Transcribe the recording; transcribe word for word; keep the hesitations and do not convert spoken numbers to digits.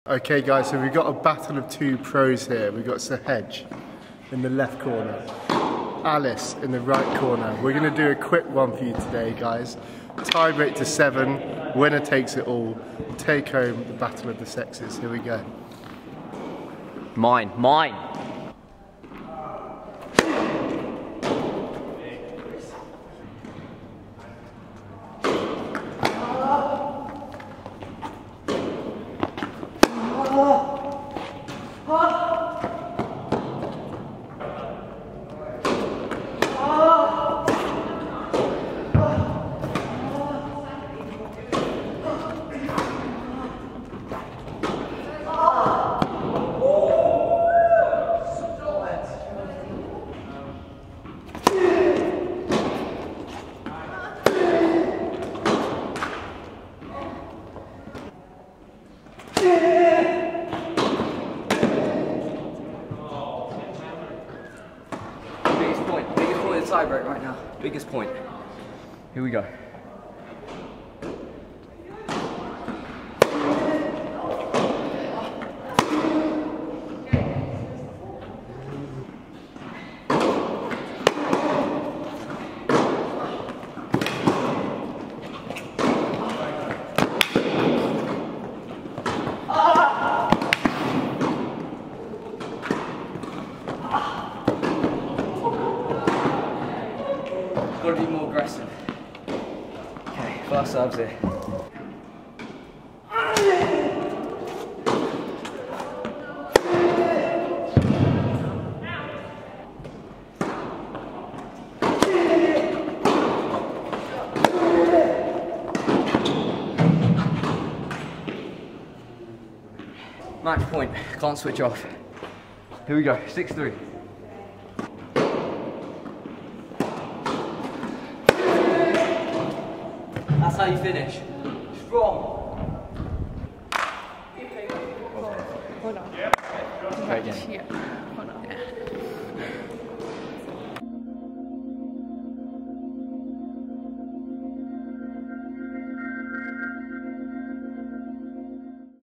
Okay guys, so we've got a battle of two pros here. We've got Sahej in the left corner, Alice in the right corner. We're going to do a quick one for you today guys. Tie break to seven, winner takes it all. Take home the battle of the sexes. Here we go. Mine, mine. Biggest point, biggest point of the tie break right now. Biggest point. Here we go. Got to be more aggressive. Okay, first serves here. Match point, can't switch off. Here we go, six three. That's how you finish. Strong. Hold on. Try again. Yeah.